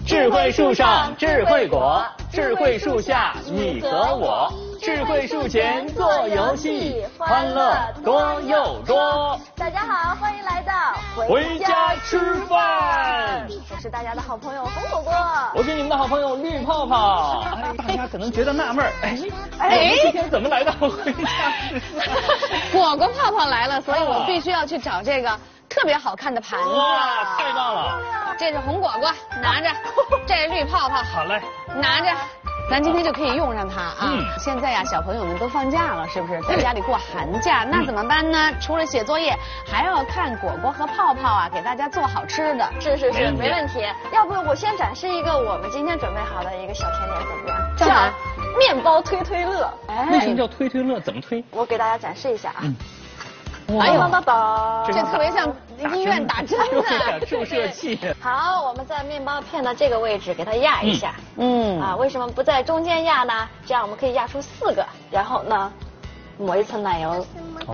智慧树上智慧果，智慧树下你和我，智慧树前做游戏，欢乐多又多。 大家好，欢迎来到回家吃饭。 我是大家的好朋友红果果， 我是你们的好朋友绿泡泡。大家可能觉得纳闷，我们今天怎么来到回家吃饭？ 果果泡泡来了，所以我必须要去找这个特别好看的盘子。 哇，太棒了！ 这是红果果，拿着；这是绿泡泡， 好嘞， 拿着。咱今天就可以用上它啊！现在呀，小朋友们都放假了，是不是？在家里过寒假，那怎么办呢？除了写作业，还要看果果和泡泡啊，给大家做好吃的。 是，没问题。要不我先展示一个我们今天准备好的一个小甜点，怎么样？ 叫面包推推乐。 为什么叫推推乐？怎么推？ 我给大家展示一下啊。 哎呦， 这特别像医院打针的注射器。 好，我们在面包片的这个位置给它压一下。为什么不在中间压呢？这样我们可以压出4个，然后呢，抹一层奶油。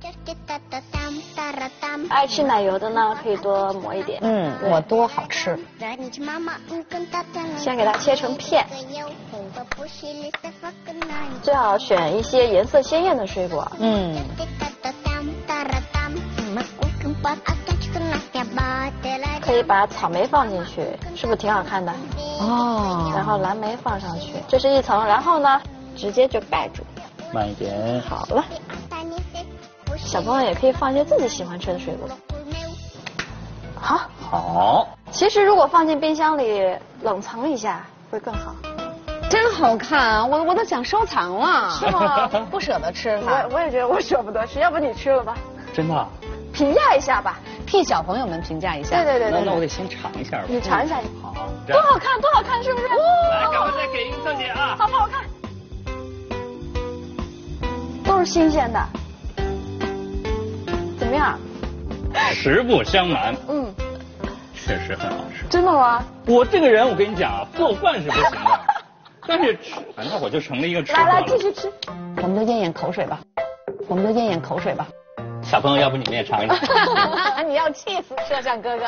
爱吃奶油的呢，可以多抹一点。 我多好吃。 先给它切成片，最好选一些颜色鲜艳的水果。可以把草莓放进去，是不是挺好看的？哦。然后蓝莓放上去，这是一层，然后呢，直接就盖住。 慢一点。 好了。小朋友也可以放一些自己喜欢吃的水果。 好。 其实如果放进冰箱里冷藏一下会更好。 真好看啊！我都想收藏了。 是吗？ 不舍得吃它。 我也觉得我舍不得吃，要不你吃了吧？ 真的？ 评价一下吧， 替小朋友们评价一下。 对。 那我得先尝一下吧。 你尝一下。 好。 多好看，是不是？ 来，赶快再给一个特写啊！ 好不好看？都是新鲜的。怎么样？ 实不相瞒，确实很好吃。 真的吗？ 我这个人，我跟你讲啊，做饭是不行的，但是吃，那我就成了一个吃货了。 来，继续吃。 我们都咽咽口水吧。 小朋友，要不你们也尝一尝？ 你要气死摄像哥哥。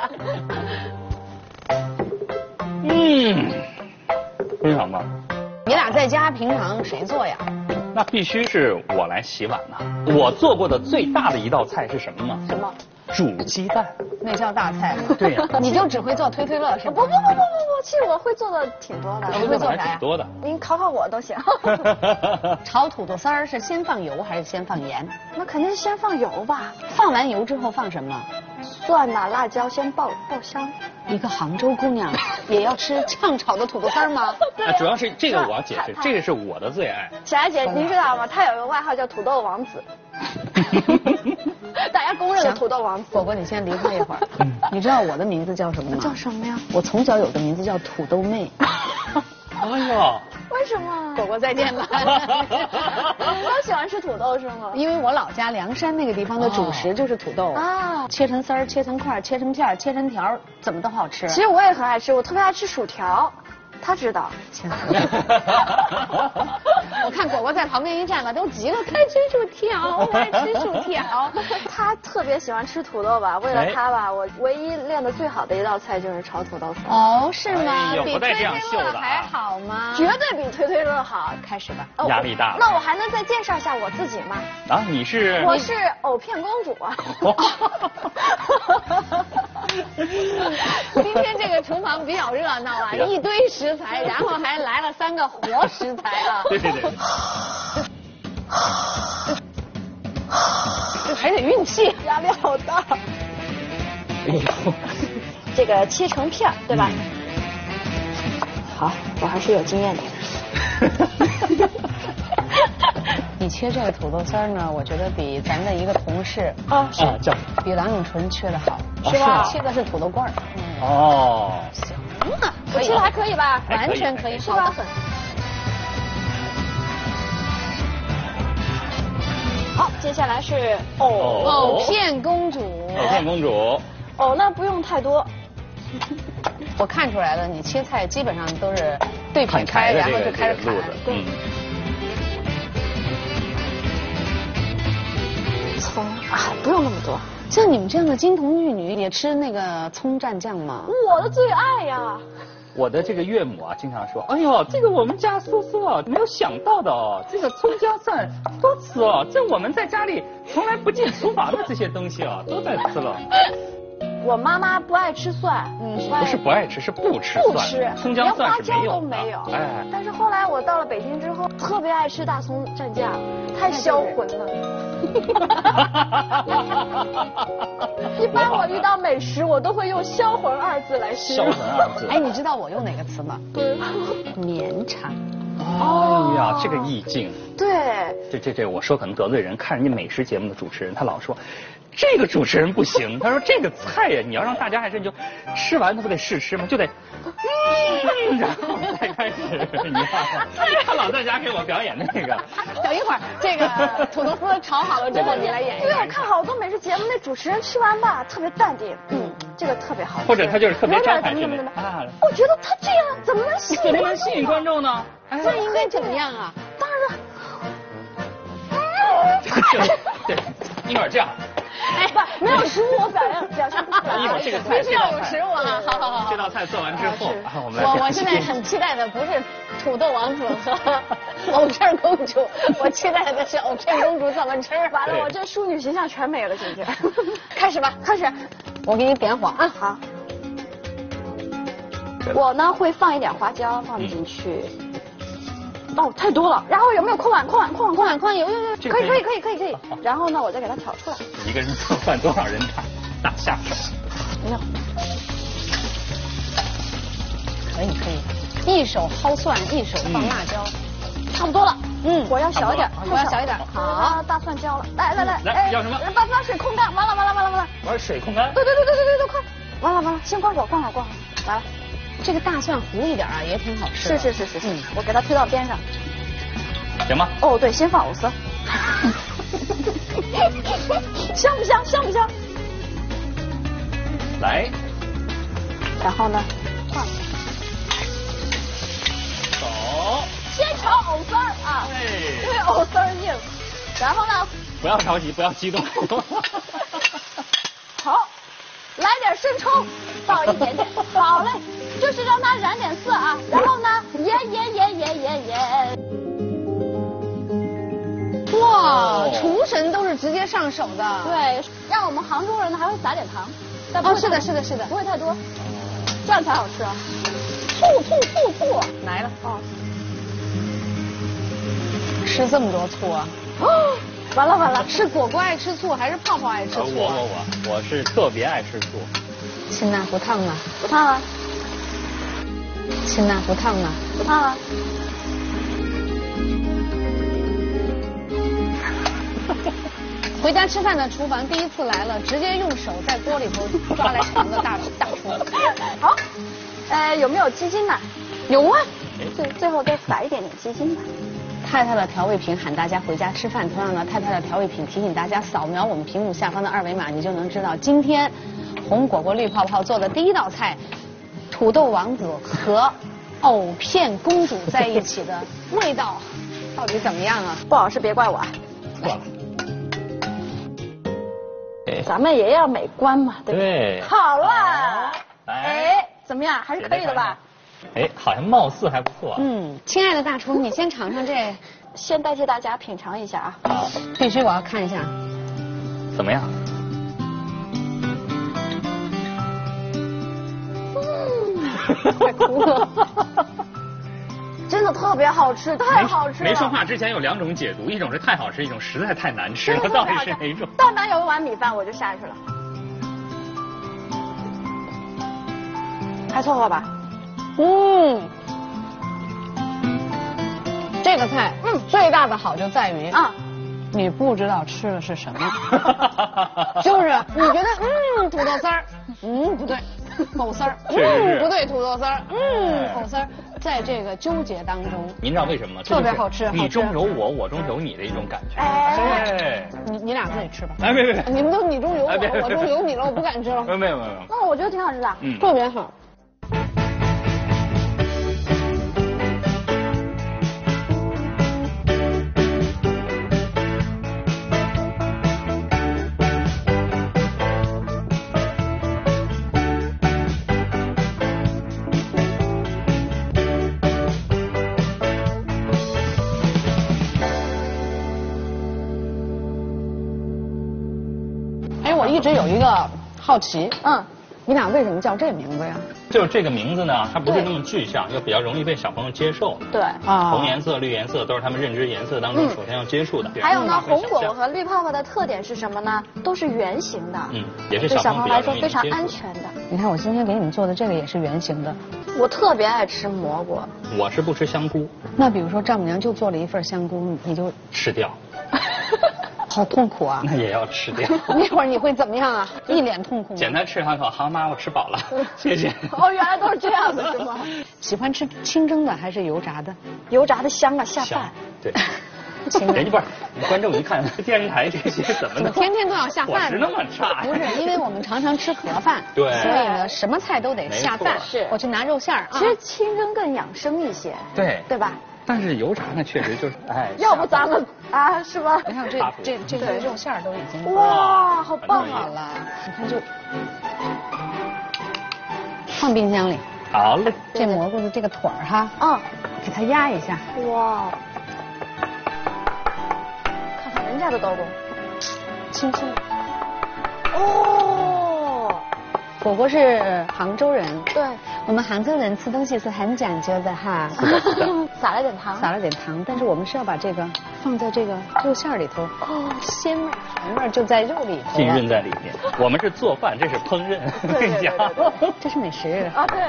非常棒。 你俩在家平常谁做呀？ 那必须是我来洗碗呐。我做过的最大的一道菜是什么吗？ 什么？ 煮鸡蛋。 那叫大菜吗？ 对呀。 你就只会做推推乐是吗？ 不，其实我会做的挺多的。 你会做啥呀？ 挺多的。 您考考我都行。 炒土豆丝儿是先放油还是先放盐？ 那肯定是先放油吧。 放完油之后放什么？ 蒜呐、辣椒先爆香。 一个杭州姑娘也要吃炝炒的土豆丝儿吗？ 主要是这个我要解释，这个是我的最爱。 小艾姐，您知道吗？她有一个外号叫土豆王子。大家公认的土豆王子。 果果，你先离开一会儿。你知道我的名字叫什么吗？ 叫什么呀？ 我从小有个名字叫土豆妹。 哎呦， 为什么？ 果果再见吧。 你都喜欢吃土豆是吗？ 因为我老家凉山那个地方的主食就是土豆啊，切成丝儿，切成块，切成片，切成条，怎么都好吃。 其实我也很爱吃，我特别爱吃薯条。他知道。 我看果果在旁边一站吧，都急了，快吃薯条，我爱吃薯条。 他特别喜欢吃土豆吧？为了他吧，我唯一练的最好的一道菜就是炒土豆丝。 哦，是吗？ 比推推乐还好吗？ 绝对比推推乐好。 开始吧。 压力大了。 那我还能再介绍一下我自己吗？ 啊，你是？ 我是藕片公主啊。 今天这个厨房比较热闹啊，一堆食材，然后还来了3个活食材啊。 对。 这还得运气， 压力好大。 哎呦， 这个切成片，对吧？好，我还是有经验的。 你切这个土豆丝儿呢，我觉得比咱的一个同事比郎永淳切的好， 是吧？ 切的是土豆罐儿。 哦， 行啊， 我切的还可以吧？ 完全可以， 是吧？好，接下来是藕片公主。 藕片公主。 那不用太多。 我看出来了，你切菜基本上都是对劈开，然后就开始砍。 对。葱啊，不用那么多。 像你们这样的金童玉女也吃那个葱蘸酱吗？ 我的最爱呀！ 我的这个岳母啊，经常说，哎呦，这个我们家苏苏啊，没有想到的哦，这个葱姜蒜多吃哦，这我们在家里从来不进厨房的这些东西啊，都在吃了。 我妈妈不爱吃蒜， 不是不爱吃，是不吃蒜， 不吃， 葱姜蒜是连花椒都没有。 哎， 但是后来我到了北京之后，特别爱吃大葱蘸酱，太销魂了。一般我遇到美食，我都会用销魂二字来形容。 销魂二字。 哎，你知道我用哪个词吗？ 对， 绵长。 哎呀，这个意境。 对。 这，我说可能得罪人，看人家美食节目的主持人，他老说。这个主持人不行，他说这个菜呀，你要让大家还是就吃完，他不得试吃吗？就得，然后再开始，你看，他老在家给我表演那个。 等一会儿，这个土豆丝炒好了之后，你来演一对，我看好多美食节目，那主持人吃完吧，特别淡定，这个特别好吃。 或者他就是特别招牌式的啊。我觉得他这样怎么能吸引观众呢？ 这应该怎么样啊？ 当然。 对，一会儿这样。 哎，不，没有食物我表现不出来。 一会儿这个菜必须要有食物啊！好。 这道菜做完之后， 我现在很期待的不是土豆王子和藕片公主，我期待的是藕片公主怎么吃。 完了，我这淑女形象全没了，今天。 开始吧，开始。我给你点火啊！ 好。我呢会放一点花椒放进去。哦，太多了。然后有没有空碗？空碗，有。可以。然后呢，我再给它挑出来。 一个人做饭多少人打下手？ 没有。 可以。一手薅蒜，一手放辣椒， 差不多了。火要小一点， 好， 大蒜焦了。来， 要什么？ 把水控干。完了。 把水控干。 对，快。完了，先关火。完了。 这个大蒜糊一点啊，也挺好吃。 是。我给它推到边上。 行吗？ 哦，对，先放藕丝。香不香？ 来。 然后呢？放。 走。 先炒藕丝儿啊，因为藕丝儿硬。然后呢？ 不要着急，不要激动。 好，来点生抽，倒一点点。好嘞。就是让它染点色啊，然后呢，盐。 哇，厨神都是直接上手的。 对，让我们杭州人呢还会撒点糖。 哦，是的， 不会太多，这样才好吃啊。醋来了哦。 吃这么多醋啊？ 哦，完了。 是果果爱吃醋还是泡泡爱吃醋？ 我是特别爱吃醋。 亲呐，不烫吗？ 不烫啊。 亲呐，不烫吗？ 不烫啊。 回家吃饭的厨房第一次来了，直接用手在锅里头抓来盛的大厨。 好，有没有鸡精呢？ 有啊。 最后再撒一点点鸡精吧。 太太的调味品喊大家回家吃饭，同样的，太太的调味品提醒大家扫描我们屏幕下方的二维码，你就能知道今天红果果绿泡泡做的第一道菜。土豆王子和藕片公主在一起的味道到底怎么样啊？ 不好吃别怪我啊。咱们也要美观嘛，对不对？好了，怎么样？还是可以的吧？ 好像貌似还不错。 亲爱的大厨，你先尝尝这， 先代替大家品尝一下啊。 好， 必须我要看一下， 怎么样？ 快哭了。 真的特别好吃，太好吃了。 没说话之前有2种解读，一种是太好吃，一种实在太难吃了，到底是哪一种？ 但凡有一碗米饭我就下去了。还凑合吧。 这个菜最大的好就在于你不知道吃的是什么，就是你觉得土豆丝儿，不对，藕丝儿，不对，土豆丝儿，藕丝儿，在这个纠结当中， 您知道为什么吗？ 特别好吃， 你中有我，我中有你的一种感觉。 你俩自己吃吧。 别， 你们都你中有我，我中有你了，我不敢吃了。 没有。 那我觉得挺好吃的， 特别好。 一直有一个好奇，你俩为什么叫这名字呀？ 就是这个名字呢，它不是那么具象，又比较容易被小朋友接受。 对啊， 红颜色、绿颜色都是他们认知颜色当中首先要接触的。 还有呢，红果果和绿泡泡的特点是什么呢？都是圆形的， 也是对小朋友来说非常比较容易接触安全的。 你看我今天给你们做的这个也是圆形的。 我特别爱吃蘑菇。 我是不吃香菇。 那比如说丈母娘就做了一份香菇，你就吃掉。 好痛苦啊！ 那也要吃掉。 那会儿你会怎么样啊？一脸痛苦。 简单吃2口，好妈，我吃饱了，谢谢。 哦，原来都是这样的，是吗？ 喜欢吃清蒸的还是油炸的？ 油炸的香啊，下饭。 对。人家不是观众一看电视台这些怎么能天天都要下饭？ 伙食那么差？ 不是，因为我们常常吃盒饭， 对， 所以呢什么菜都得下饭。 是， 我去拿肉馅儿。 其实清蒸更养生一些， 对吧？ 但是油炸呢，确实就是要不咱们是吧？ 你看这些肉馅儿都已经哇，好棒好了，你看就放冰箱里。 好嘞。 这蘑菇的这个腿儿哈，给它压一下。 哇，看看人家的刀工， 轻轻。 哦， 果果是杭州人， 对， 我们杭州人吃东西是很讲究的哈。 撒了点糖， 撒了点糖，但是我们是要把这个放在这个肉馅里头，鲜味甜味就在肉里头， 浸润在里面。我们是做饭，这是烹饪，我跟你讲， 这是美食啊，对。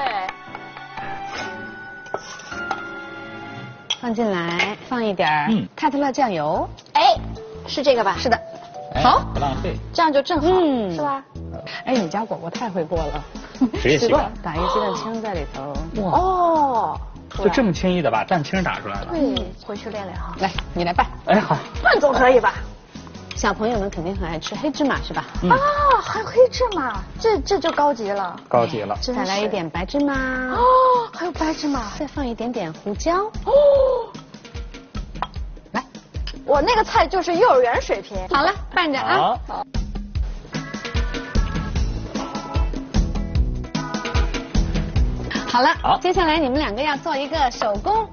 放进来，放一点泰特勒酱油， 是这个吧？ 是的，好， 不浪费， 这样就正好，是吧？ 你家果果太会过了， 直接习惯， 打一个鸡蛋清在里头， 哇， 就这么轻易的把蛋清打出来了。 对，回去练练哈。 来，你来拌。 好， 拌总可以吧？ 小朋友们肯定很爱吃黑芝麻是吧？ 还有黑芝麻，这就高级了。 高级了。 再来一点白芝麻。 还有白芝麻。 再放一点点胡椒。来， 我那个菜就是幼儿园水平。 好了，拌着啊。好了，接下来你们2个要做一个手工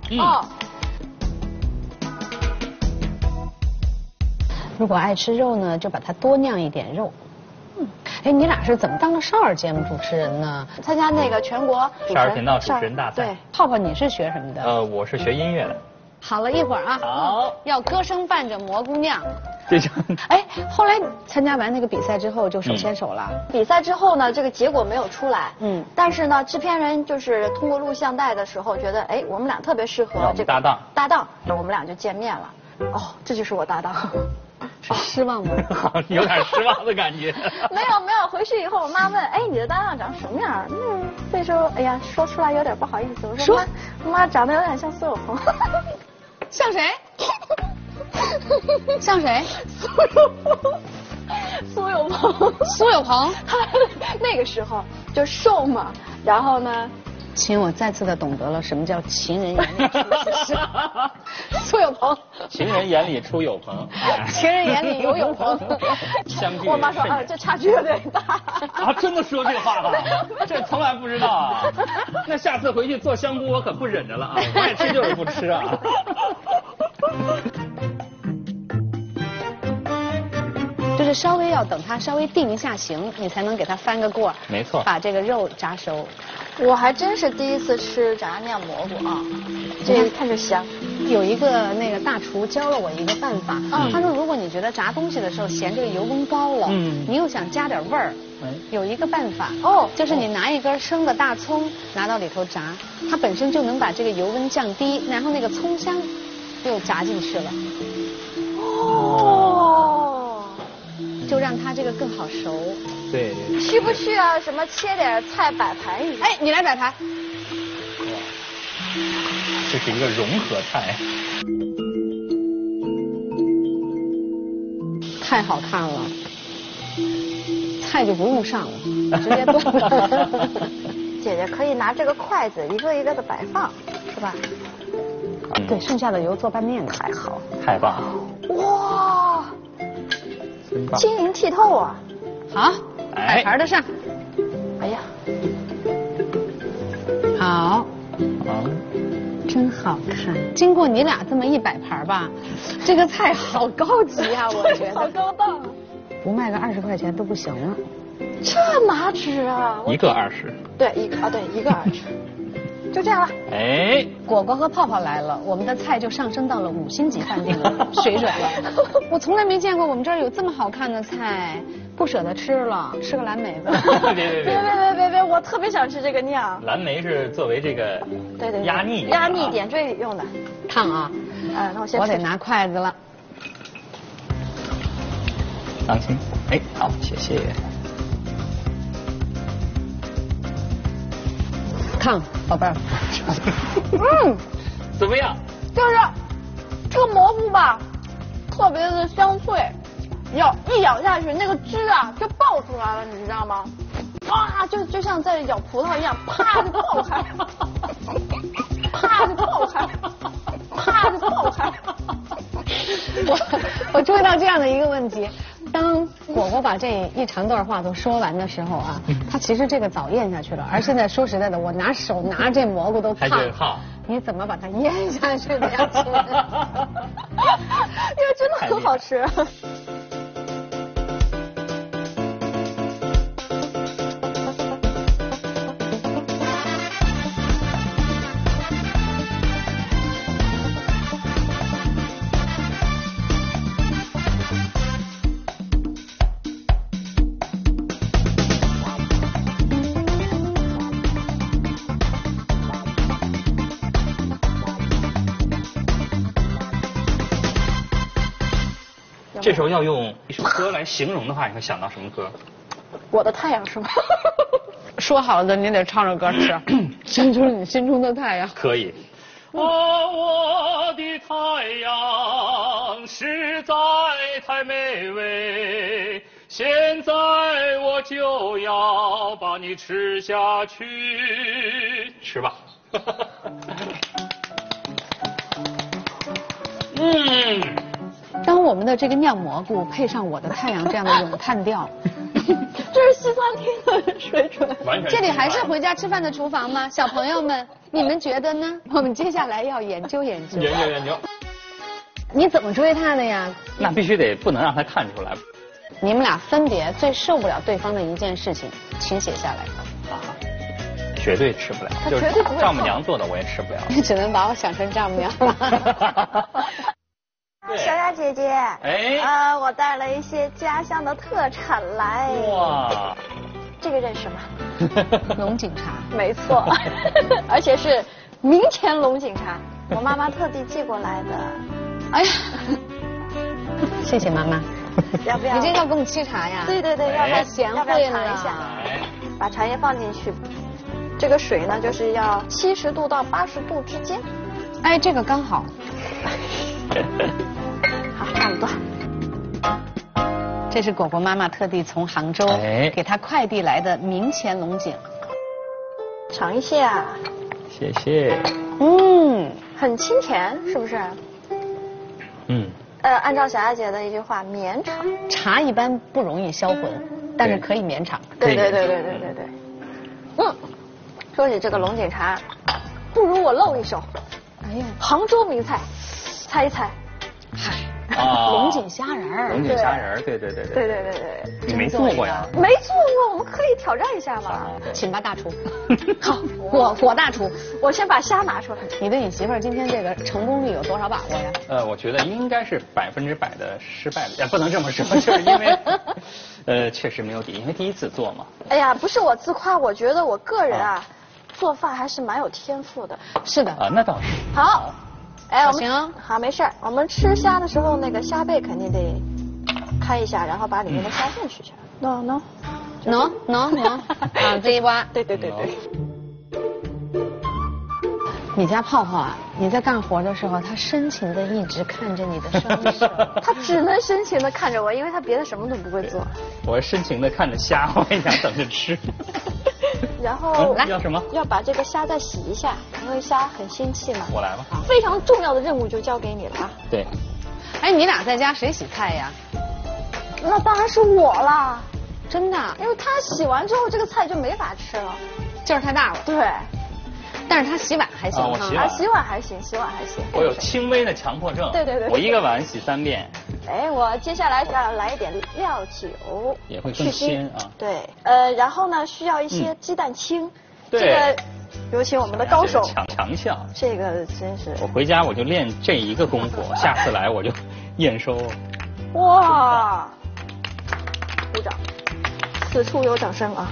如果爱吃肉呢，就把它多酿一点肉。你俩是怎么当了少儿节目主持人呢？ 参加那个全国少儿频道主持人大赛。 对，泡泡你是学什么的？ 我是学音乐的。 好了，一会儿啊。 好。 要歌声伴着蘑菇酿。 这就后来参加完那个比赛之后就手牵手了。 比赛之后呢，这个结果没有出来。但是呢，制片人就是通过录像带的时候觉得，我们俩特别适合这个搭档，我们俩就见面了。这就是我搭档。 失望吗？ 有点失望的感觉。 没有，回去以后我妈问，你的搭档长什么样？那时候说出来有点不好意思，我说妈长得有点像苏有朋。 像谁？像谁？ 苏有朋。 苏有朋， 他那个时候就瘦嘛，然后呢， 请我再次的懂得了什么叫情人眼里出西施。苏有朋， 情人眼里出有朋， 情人眼里有有朋。 我妈说这差距有点大。 真的说这个话了？这从来不知道啊。那下次回去做香菇我可不忍着了啊！不爱吃就是不吃啊。 就是稍微要等它稍微定一下型，你才能给它翻个过。 没错。 把这个肉炸熟。 我还真是第一次吃炸酿蘑菇啊，这一看就香。 有一个那个大厨教了我一个办法，他说如果你觉得炸东西的时候嫌这个油温高了，你又想加点味儿，有一个办法就是你拿一根生的大葱拿到里头炸，它本身就能把这个油温降低，然后那个葱香又炸进去了。就让它这个更好熟。 对。 需不需要什么切点菜摆盘一下？ 你来摆盘。 这是一个融合菜。 太好看了，菜就不用上了，直接炖了。 姐姐可以拿这个筷子一个一个的摆放，是吧？ 对，剩下的油做拌面还好。 太棒了。 哇！晶莹剔透啊！ 好，摆盘的上。 哎呀， 好，真好看。经过你俩这么一摆盘吧，这个菜好高级啊，我觉得。 好高档。 不卖个20块钱都不行了。 这哪止啊？ 一个20。 对，一个20。就这样了。 哎， 果果和泡泡来了，我们的菜就上升到了5星级饭店的水准了。我从来没见过我们这儿有这么好看的菜，不舍得吃了，吃个蓝莓吧。 别，我特别想吃这个酿。 蓝莓是作为这个压腻点缀用的。 烫啊！ 那我得拿筷子了。 当心！哎，好，谢谢。 烫，宝贝儿。 怎么样？ 就是这个蘑菇吧，特别的香脆，一咬下去，那个汁啊就爆出来了，你知道吗？哇，就像在咬葡萄一样，啪就爆开，啪就爆开，啪就爆开。 我注意到这样的一个问题。当果果把这一长段话都说完的时候啊，他其实这个早咽下去了。而现在说实在的，我拿手拿这蘑菇都烫，你怎么把它咽下去的呀？因为真的很好吃。 这时候要用一首歌来形容的话，你会想到什么歌？ 我的太阳是吗？ 说好的，你得唱着歌吃。伸出你心中的太阳。 可以。我的太阳实在太美味，现在我就要把你吃下去。吃吧。 当我们的这个酿蘑菇配上我的太阳这样的咏叹调， 这是西餐厅的水准。 这里还是回家吃饭的厨房吗？小朋友们，你们觉得呢？我们接下来要研究。 研究。 你怎么追他的呀？ 那必须不能让他看出来。 你们俩分别最受不了对方的一件事情，请写下来。 绝对吃不了，就是丈母娘做的我也吃不了。 你只能把我想成丈母娘了。 小雅姐姐，我带了一些家乡的特产来。 哇， 这个认识吗？ 龙井茶。 没错，而且是明前龙井茶，我妈妈特地寄过来的。 哎呀，谢谢妈妈。 要不要？ 你这要给我们沏茶呀？ 对，要不要贤惠了一下？把茶叶放进去，这个水呢就是要70度到80度之间。 哎，这个刚好。 好，差不多。 这是果果妈妈特地从杭州给她快递来的明前龙井。 尝一下。 谢谢。 很清甜，是不是？按照小雅姐的一句话，绵长。 茶一般不容易销魂，但是可以绵长。 对。说起这个龙井茶，不如我露一手。哎呀，杭州名菜，猜一猜。 嗨。龙井虾仁儿。 龙井虾仁儿，对。你没做过呀？ 没做过，我们可以挑战一下嘛。 请吧，大厨。好，果大厨， 我先把虾拿出来。 你对你媳妇儿今天这个成功率有多少把握呀？ 我觉得应该是100%的失败的，不能这么说，就是因为确实没有底，因为第一次做嘛。 哎呀，不是我自夸，我觉得我个人做饭还是蛮有天赋的。 是的。 那倒是。 好。我们行， 好，没事。我们吃虾的时候，那个虾背肯定得开一下，然后把里面的虾线取下来。能。 这一挖。 对。 你家泡泡啊，你在干活的时候，他深情的一直看着你的双手。 他只能深情的看着我，因为他别的什么都不会做。 我深情的看着虾，我也想等着吃。 然后要什么？ 要把这个虾再洗一下，因为虾很腥气嘛。 我来吧。 非常重要的任务就交给你了啊。 对。 哎，你俩在家谁洗菜呀？ 那当然是我啦。 真的？ 因为他洗完之后，这个菜就没法吃了， 劲儿太大了。 对。 但是他洗碗还行我洗碗洗碗还行，洗碗还行。 我有轻微的强迫症。 对。 我一个碗洗3遍。 哎，我接下来要来一点料酒， 也会更鲜啊。 对，然后呢，需要一些鸡蛋清。 对。 这个有请我们的高手。 强项。 这个真是。 我回家我就练这一个功夫，下次来我就验收。 哇！鼓掌，此处有掌声啊！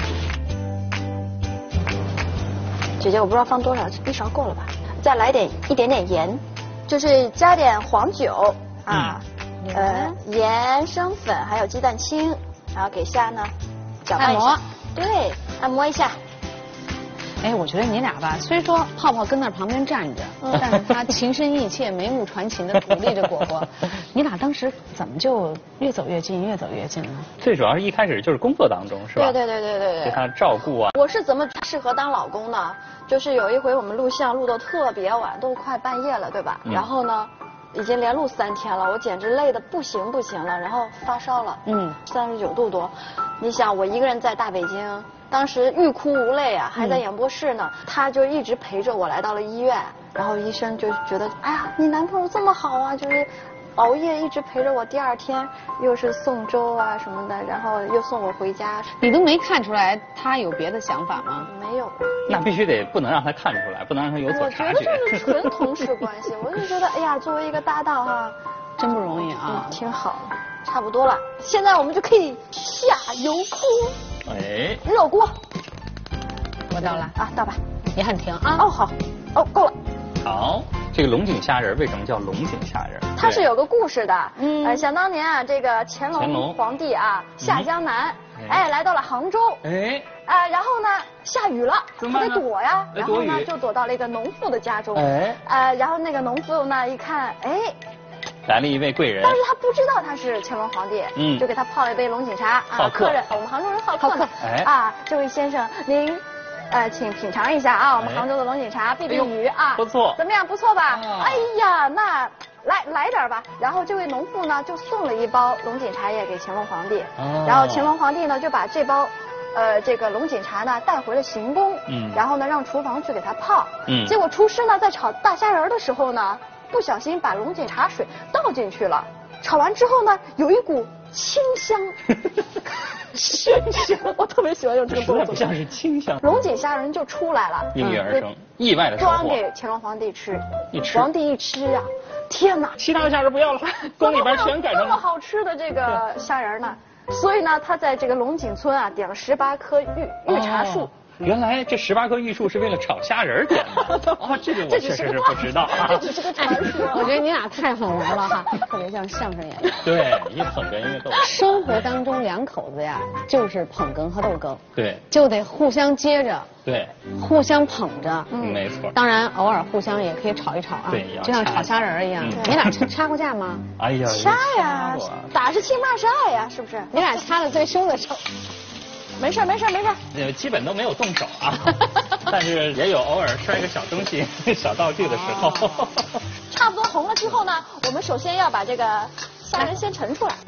姐姐，我不知道放多少，1勺够了吧？再来一点点盐，就是加点黄酒啊，盐、生粉还有鸡蛋清，然后给虾呢搅拌一下，对，按摩一下。 哎，我觉得你俩吧，虽说泡泡跟那旁边站着，但是他情深意切、眉目传情的鼓励着果果。你俩当时怎么就越走越近，越走越近呢？ 最主要是一开始就是工作当中，是吧？ 对， 对他照顾啊。 我是怎么适合当老公呢？就是有一回我们录像录得特别晚，都快半夜了，对吧？然后呢，已经连录3天了，我简直累得不行了，然后发烧了，39度多。你想，我一个人在大北京。当时欲哭无泪啊，还在演播室呢，他就一直陪着我来到了医院，然后医生就觉得，哎呀，你男朋友这么好啊，就是熬夜一直陪着我，第2天又是送粥啊什么的，然后又送我回家。 你都没看出来他有别的想法吗？ 没有。 那必须不能让他看出来，不能让他有所察觉。 我觉得这是纯同事关系，我就觉得，哎呀，作为一个搭档哈， 真不容易啊， 挺好的，差不多了，现在我们就可以下油锅。 哎， 热锅， 我倒了啊，倒吧， 也很停啊。 哦，好，哦，够了。 好，这个龙井虾仁为什么叫龙井虾仁？ 它是有个故事的。想当年啊，这个乾隆皇帝啊下江南，来到了杭州。然后呢下雨了，他得躲呀，然后呢就躲到了一个农妇的家中。然后那个农妇呢一看， 来了一位贵人， 但是他不知道他是乾隆皇帝，就给他泡了一杯龙井茶啊。客人，我们杭州人好客呢。这位先生您，请品尝一下啊，我们杭州的龙井茶避避雨啊。 不错， 怎么样？不错吧？哎呀，那来点吧。然后这位农妇呢就送了一包龙井茶叶给乾隆皇帝，然后乾隆皇帝呢就把这包。这个龙井茶呢带回了行宫，然后呢让厨房去给他泡，结果厨师呢在炒大虾仁的时候呢，不小心把龙井茶水倒进去了，炒完之后呢，有一股清香，清香，我特别喜欢用这个动作， 不像是清香， 龙井虾仁就出来了， 应运而生，意外的收获， 端给乾隆皇帝吃，皇帝一吃啊，天哪， 其他的虾仁不要了，宫里边全改成这么好吃的这个虾仁呢。所以呢，他在这个龙井村啊点了18棵御茶树。 原来这18棵玉树是为了炒虾仁点的。这个我确实是不知道啊。 这只是个传说。 我觉得你俩太好玩了哈，特别像相声演员。 对，一捧哏一个逗哏。 生活当中2口子呀，就是捧哏和逗哏。 对。 就得互相接着。 对。 互相捧着。 没错。 当然，偶尔互相也可以吵一吵啊。 对， 就像炒虾仁一样。你俩掐过架吗？ 哎呀， 掐呀，打是亲，骂是爱呀，是不是？ 你俩掐的最凶的时候。 没事。 基本都没有动手啊，但是也有偶尔摔个小东西、小道具的时候。 差不多红了之后呢，我们首先要把这个虾仁先盛出来。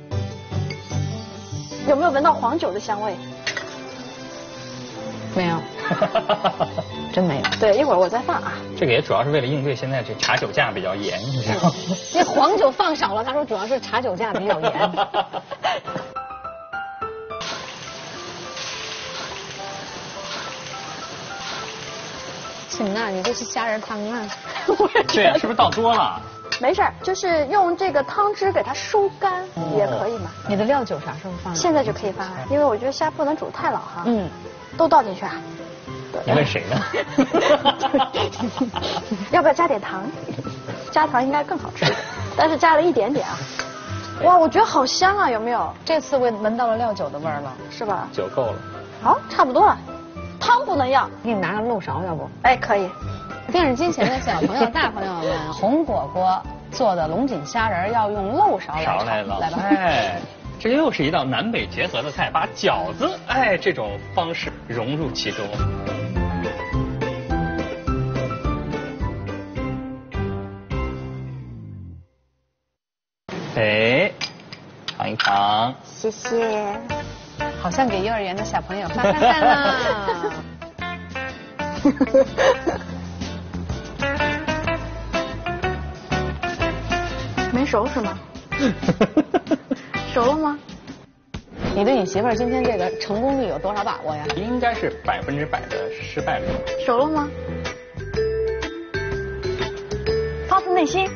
有没有闻到黄酒的香味？ 没有，真没有。 对，一会儿我再放啊。 这个也主要是为了应对现在这茶酒价比较严，你知道吗？ 这黄酒放少了，他说主要是茶酒价比较严。亲呐，你这是虾仁汤啊？ 对呀，是不是倒多了？ 没事，就是用这个汤汁给它收干也可以嘛。 你的料酒啥时候放？ 现在就可以放啊，因为我觉得虾不能煮太老哈。都倒进去啊。 你问谁呢？ 要不要加点糖？加糖应该更好吃，但是加了一点点啊。哇，我觉得好香啊，有没有？ 这次我闻到了料酒的味儿了， 是吧？ 酒够了。 好，差不多了。汤不能要， 给你拿个漏勺，要不？ 哎，可以。 电视机前的小朋友、大朋友们，红果果做的龙井虾仁要用漏勺来炒，来吧。 哎，这又是一道南北结合的菜，把饺子这种方式融入其中。尝一尝。 谢谢。 好像给幼儿园的小朋友发饭了。 没熟是吗？熟了吗？ 你对你媳妇儿今天这个成功率有多少把握呀？ 应该是100%的失败率。 熟了吗？发自内心。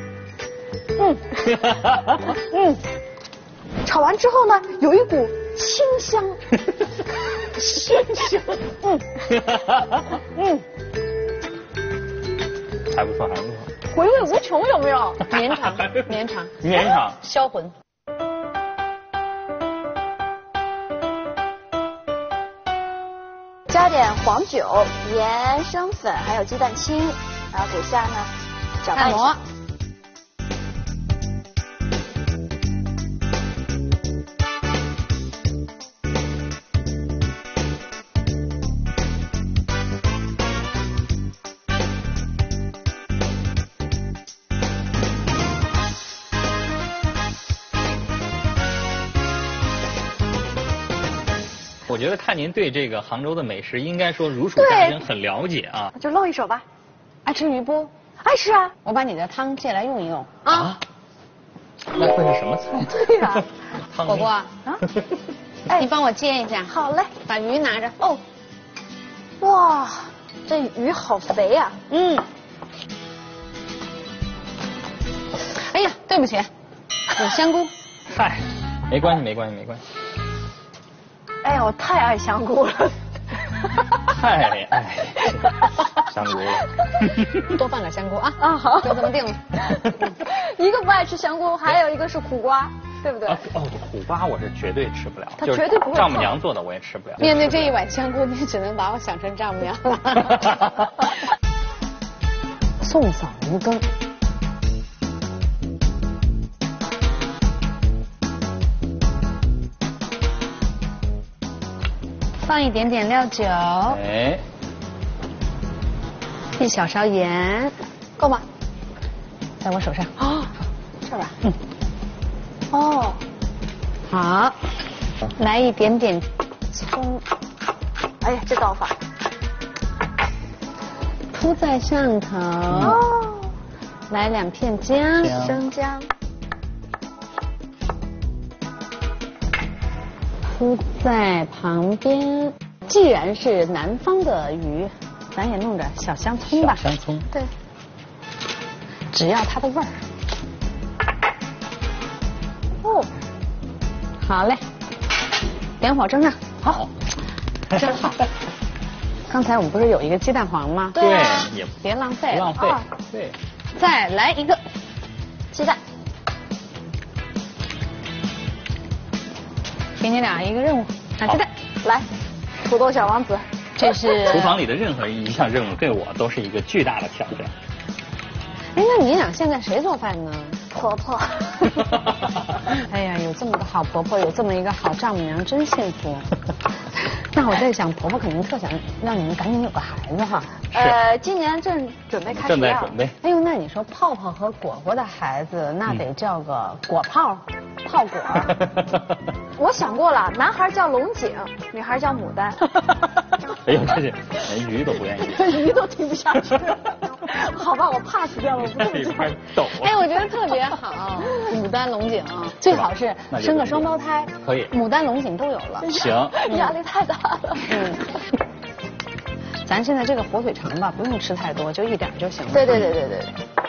炒完之后呢，有一股清香。 香香。还不错，还不错。 回味无穷，有没有？ 绵长，绵长， 绵长， 销魂。 加点黄酒、盐、生粉，还有鸡蛋清，然后给下呢搅拌一下。 我觉得看您对这个杭州的美食，应该说如数家珍，很了解啊。 就露一手吧。 爱吃鱼不？ 爱吃啊。 我把你的汤借来用一用啊。那会是什么菜？ 对呀。 火锅啊。哎，你帮我接一下。 好嘞。 把鱼拿着。 哦。哇，这鱼好肥呀。 哎呀，对不起，有香菇。 嗨，没关系，没关系，没关系。 哎呀，我太爱香菇了。 太爱香菇了。 多放点香菇啊！ 好， 就这么定了。 一个不爱吃香菇，还有一个是苦瓜，对不对？ 苦瓜我是绝对吃不了， 他绝对不会。 丈母娘做的我也吃不了。 面对这一碗香菇，你只能把我想成丈母娘了。宋嫂鱼羹。放一点点料酒， 哎， 一小勺盐， 够吗？ 在我手上。 这吧。 好，来一点点葱。 哎呀，这刀法。 铺在上头。来2片姜， 生姜。 铺在旁边。既然是南方的鱼，咱也弄点小香葱吧。 小香葱。 对。 只要它的味儿。好嘞，点火蒸上。 好。 真好。刚才我们不是有一个鸡蛋黄吗？ 对。 也别浪费。 不浪费。对。 再来一个鸡蛋。 给你俩一个任务，打鸡蛋。 来，土豆小王子。 这是厨房里的任何一项任务对我都是一个巨大的挑战。 哎，那你俩现在谁做饭呢？ 婆婆。 哎呀，有这么个好婆婆，有这么一个好丈母娘，真幸福。那我在想，婆婆肯定特想让你们赶紧有个孩子哈。 今年正准备开始。 正在准备。 哎呦，那你说泡泡和果果的孩子，那得叫个果泡。泡果。 我想过了，男孩叫龙井，女孩叫牡丹。 哎呦，这连鱼都不愿意。 鱼都听不下去。好吧，我 pass 掉了，我不这么讲。抖。 哎，我觉得特别好，牡丹龙井最好是生个双胞胎。 可以。 牡丹龙井都有了。 行。 压力太大了。 咱现在这个火腿肠吧，不用吃太多，就一点就行了。 对。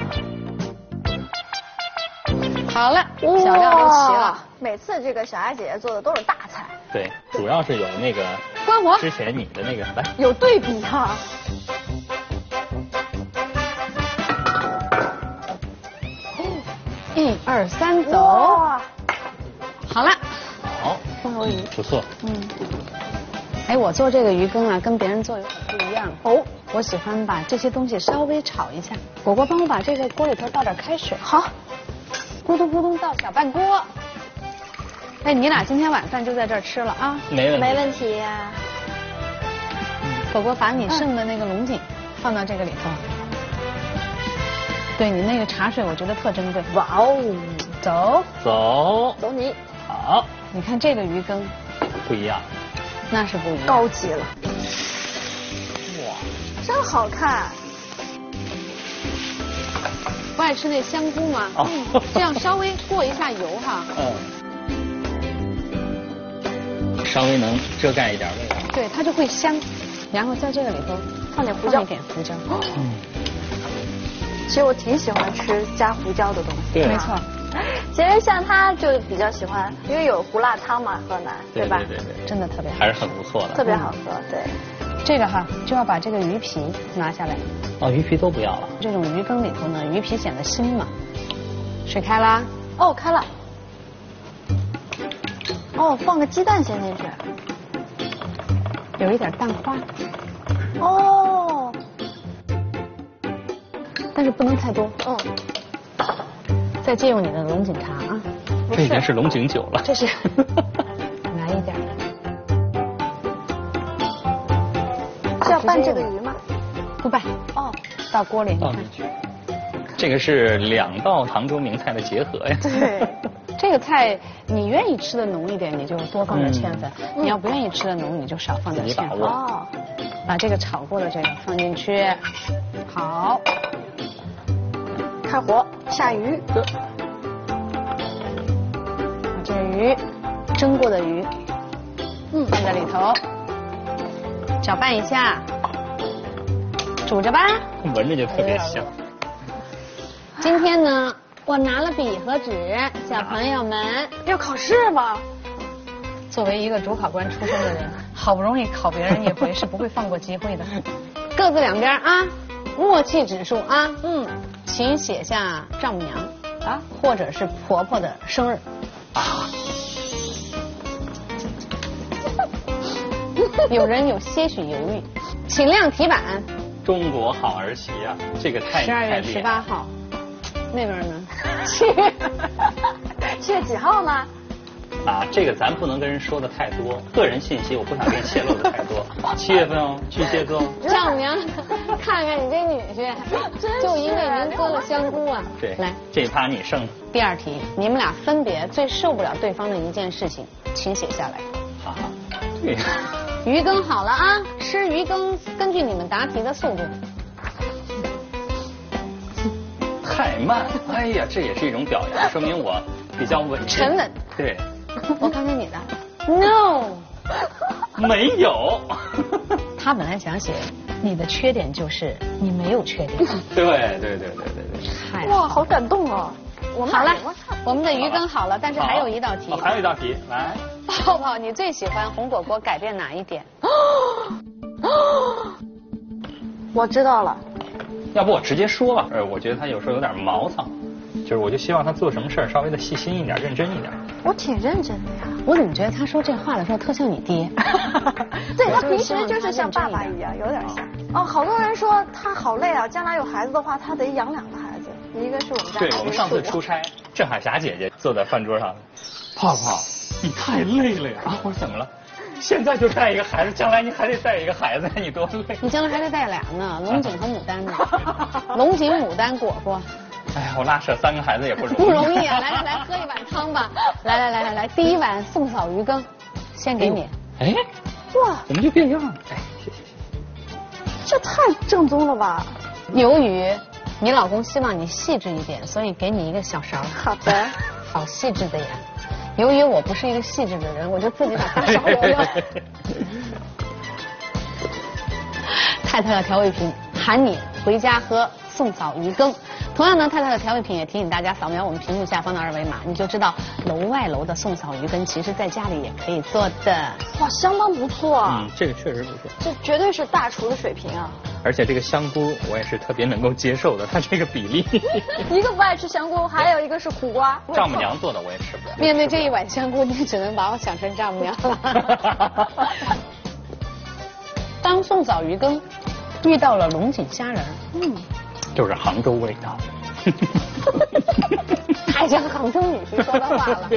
好了，小料都齐了。 每次这个小丫姐姐做的都是大菜。 对，主要是有那个关火。 之前你的那个来。 有对比哈。 1、2、3，走。好了。 好。 风油鱼。 不错。 哎，我做这个鱼羹啊，跟别人做有点不一样。我喜欢把这些东西稍微炒一下。果果帮我把这个锅里头倒点开水。 好。 咕咚咕咚倒小半锅。哎，你俩今天晚饭就在这儿吃了啊？ 没问题呀。 果果把你剩的那个龙井放到这个里头。对你那个茶水，我觉得特珍贵。 哇哦， 走你。 好， 你看这个鱼羹不一样， 那是不一样， 高级了。 哇， 真好看。 不爱吃那香菇吗？这样稍微过一下油哈。 稍微能遮盖一点味道。 对，它就会香。然后在这个里头放点胡椒， 一点胡椒。 其实我挺喜欢吃加胡椒的东西。 对， 没错。 其实像他就比较喜欢，因为有胡辣汤嘛，河南，对吧？ 对， 真的特别好， 还是很不错的， 特别好喝。对， 这个哈就要把这个鱼皮拿下来。 鱼皮都不要了。 这种鱼羹里头呢，鱼皮显得新嘛。水开啦？ 哦，开了。哦，放个鸡蛋先进去。 有一点蛋花。 哦。 但是不能太多。再借用你的龙井茶啊。 这已经是龙井酒了。 这是。来一点。 是要拌这个鱼吗？ 不拌。到锅里。 倒进去。这个是2道杭州名菜的结合呀。 对。 这个菜你愿意吃的浓一点，你就多放点芡粉；你要不愿意吃的浓，你就少放点芡粉。把这个炒过的这个放进去。好。 开火下鱼。 把这鱼蒸过的鱼，放在里头，搅拌一下，煮着吧。 闻着就特别香。 今天呢，我拿了笔和纸，小朋友们要考试吗？ 作为一个主考官出身的人，好不容易考别人一回，是不会放过机会的。各自两边啊，默契指数啊，请写下丈母娘啊，或者是婆婆的生日啊。有人有些许犹豫，请亮题板。 中国好儿媳啊，这个太 12月18号，那边呢 ？7月几号呢？ 这个咱不能跟人说的太多，个人信息我不想跟人泄露的太多。7月份哦，巨蟹座。 丈母娘，看看你这女婿，就因为您割了香菇啊。 对， 来， 这一趴你胜。 第2题，你们俩分别最受不了对方的一件事情，请写下来。 对。 鱼羹好了啊，吃鱼羹根据你们答题的速度。 太慢，哎呀，这也是一种表扬，说明我比较稳沉稳。 对。 我看看你的 ，No， 没有。 他本来想写你的缺点就是你没有缺点。 对。 太哇，好感动哦。 好了，我们的鱼羹好了，但是还有一道题。 还有一道题，来。 泡泡，你最喜欢红果果改变哪一点？ 我知道了。 要不我直接说吧，我觉得他有时候有点毛糙，就是我就希望他做什么事儿稍微的细心一点，认真一点。 我挺认真的呀。 我怎么觉得他说这话的时候特像你爹？ 对，他平时就是像爸爸一样，有点像。好多人说他好累啊，将来有孩子的话，他得养2个孩子，一个是我们家。 对，我们上次出差，郑海霞姐姐坐在饭桌上，泡泡，你太累了呀！我说怎么了？现在就带一个孩子，将来你还得带一个孩子，你多累。 你将来还得带俩呢，龙井和牡丹呢。龙井、牡丹、果果。 哎呀，我拉扯3个孩子也不容易。 不容易啊！来，喝一碗汤吧。来，第1碗宋嫂鱼羹，先给你。 哎，哇，怎么就变样了？哎，谢。 这太正宗了吧！ 由于你老公希望你细致一点，所以给你一个小勺。 好的。 好细致的呀。由于我不是一个细致的人，我就自己把它勺了。太太的调味品，喊你回家喝宋嫂鱼羹。同样呢，太太的调味品也提醒大家扫描我们屏幕下方的2维码，你就知道楼外楼的宋嫂鱼羹，其实在家里也可以做的。 哇，相当不错。 这个确实不错。 这绝对是大厨的水平啊！ 而且这个香菇我也是特别能够接受的，它这个比例。 一个不爱吃香菇，还有一个是苦瓜。 丈母娘做的我也吃不了。 面对这一碗香菇，你只能把我想成丈母娘了。当宋嫂鱼羹遇到了龙井虾仁， 就是杭州味道。 太像杭州女婿说的话了。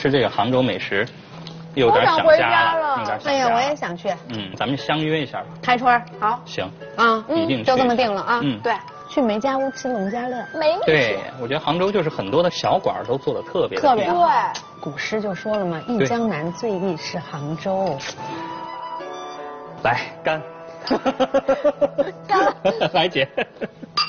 吃这个杭州美食，有点想家了，有点想家。 哎呀，我也想去。 咱们相约一下吧。 开春好。 行。 一定就这么定了啊。 对。 去梅家屋吃农家乐。 没问题。 对，我觉得杭州就是很多的小馆都做的特别好。 对。 古诗就说了嘛，忆江南最忆是杭州。 来干。 干。 来姐。